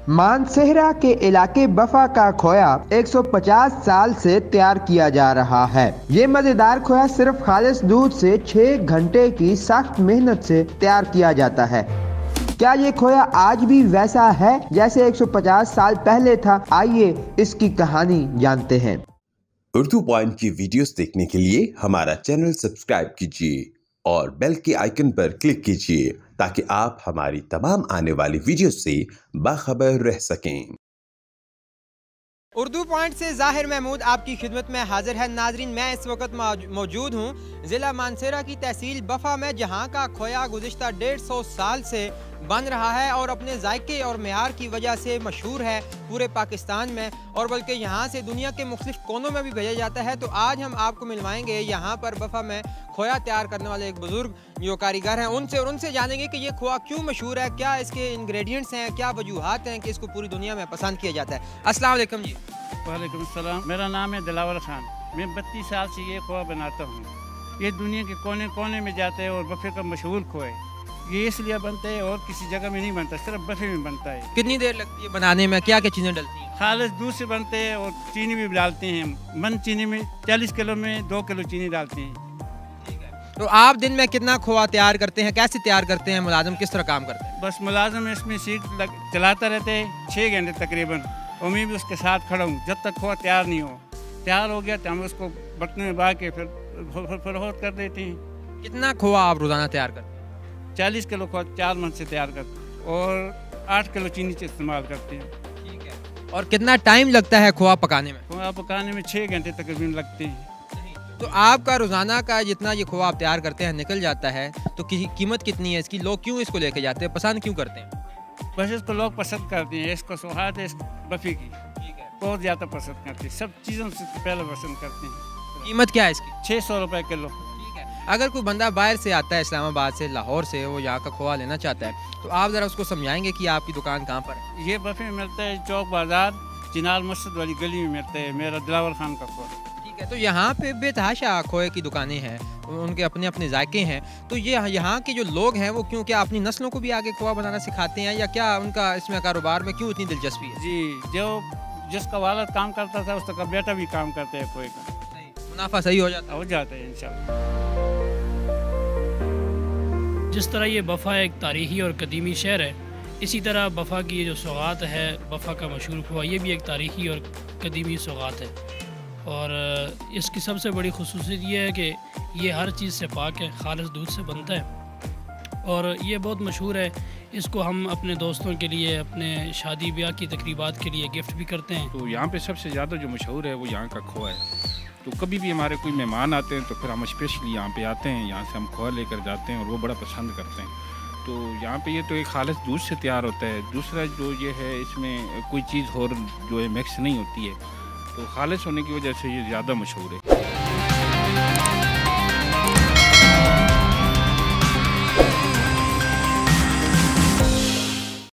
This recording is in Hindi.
मानसेहरा के इलाके बफा का खोया 150 साल से तैयार किया जा रहा है। ये मजेदार खोया सिर्फ खालिस दूध से 6 घंटे की सख्त मेहनत से तैयार किया जाता है। क्या ये खोया आज भी वैसा है जैसे 150 साल पहले था? आइए इसकी कहानी जानते हैं। उर्दू पॉइंट की वीडियोस देखने के लिए हमारा चैनल सब्सक्राइब कीजिए और बेल के आइकन पर क्लिक कीजिए ताकि आप हमारी तमाम आने वाली वीडियो से बाखबर रह सकें। उर्दू पॉइंट से ज़ाहिर महमूद आपकी खिदमत में हाजिर है। नाजरीन, मैं इस वक्त मौजूद हूँ ज़िला मानसेरा की तहसील बफा में, जहाँ का खोया गुज़िश्ता 150 साल से बन रहा है और अपने जायके और मेयार की वजह से मशहूर है पूरे पाकिस्तान में, और बल्कि यहाँ से दुनिया के मुख्तलिफ कोनों में भी भेजा जाता है। तो आज हम आपको मिलवाएंगे यहाँ पर बफा में खोया तैयार करने वाले एक बुज़ुर्ग जो कारीगर हैं उनसे जानेंगे कि ये खोया क्यों मशहूर है, क्या इसके इंग्रेडिएंट्स हैं, क्या वजूहात हैं कि इसको पूरी दुनिया में पसंद किया जाता है। अस्सलाम वालेकुम जी। वालेकुम सलाम। मेरा नाम है दिलावर खान। मैं 32 साल से ये खोया बनाता हूँ। ये दुनिया के कोने कोने में जाता है और बफे का मशहूर खोया है। ये इसलिए बनता है और किसी जगह में नहीं बनता, सिर्फ बफे में बनता है। कितनी देर लगती है बनाने में, क्या क्या चीज़ें डलती हैं? खालिस दूध से बनते हैं और चीनी भी डालते हैं। मन चीनी में 40 किलो में 2 किलो चीनी डालते हैं। तो आप दिन में कितना खोया तैयार करते हैं, कैसे तैयार करते हैं, मुलाजिम किस तरह काम करते हैं? बस मुलाजिम इसमें सीट चलाता रहते हैं 6 घंटे तकरीबन, और मैं भी उसके साथ खड़ा हूँ जब तक खोया तैयार नहीं हो। तैयार हो गया तो हम उसको बर्तन में बहा के फिर फरोख्त कर देते हैं। कितना खोया आप रोज़ाना तैयार करते हैं? 40 किलो खोया 4 मन से तैयार करते हैं और 8 किलो चीनी से इस्तेमाल करते हैं। ठीक है। और कितना टाइम लगता है खोया पकाने में? खोया पकाने में 6 घंटे तकरीबन लगते हैं। तो आपका रोज़ाना का जितना ये खोया आप तैयार करते हैं निकल जाता है, तो कीमत कितनी है इसकी? लोग क्यों इसको लेके जाते हैं, पसंद क्यों करते हैं? बस इसको लोग पसंद करते हैं, इसको सुहात है इस बफे की। ठीक है। बहुत ज़्यादा पसंद करते हैं, सब चीज़ों से पहले पसंद करते हैं। कीमत क्या है इसकी? 600 रुपये किलो। ठीक है। अगर कोई बंदा बाहर से आता है, इस्लामाबाद से, लाहौर से, वो यहाँ का खोया लेना चाहता है, तो आप ज़रा उसको समझाएंगे कि आपकी दुकान कहाँ पर है? ये बफे में मिलता है चौक बाज़ार चिनाल मस्जिद वाली गली में मिलता है। मेरा दिलावर खान का खोया। ठीक है। तो यहाँ पे बेतहाशा खोए की दुकानें हैं, उनके अपने अपने जायके हैं। तो ये यहाँ के जो लोग हैं वो क्यों, क्या अपनी नस्लों को भी आगे खोया बनाना सिखाते हैं, या क्या उनका इसमें कारोबार में क्यों इतनी दिलचस्पी है? जी, जो जिसका वालिद काम करता था उसका बेटा भी काम करता है खोए का। मुनाफा सही हो जाता है इंशाल्लाह। जिस तरह ये बफा एक तारीखी और कदीमी शहर है, इसी तरह बफा की ये जो सौगात है, बफा का मशहूर खोया, ये भी एक तारीखी और कदीमी सौगात है। और इसकी सबसे बड़ी खुसूसियत ये है कि ये हर चीज़ से पाक है, खालिस दूध से बनता है और ये बहुत मशहूर है। इसको हम अपने दोस्तों के लिए, अपने शादी ब्याह की तकरीबात के लिए गिफ्ट भी करते हैं। तो यहाँ पे सबसे ज़्यादा जो मशहूर है वो यहाँ का खोया है। तो कभी भी हमारे कोई मेहमान आते हैं तो फिर हम स्पेशली यहाँ पे आते हैं, यहाँ से हम खोया लेकर जाते हैं और वो बड़ा पसंद करते हैं। तो यहाँ पे ये तो एक खालिस दूध से तैयार होता है। दूसरा जो ये है, इसमें कोई चीज़ और जो है मिक्स नहीं होती है, तो खालिस होने की वजह से ये ज़्यादा मशहूर है।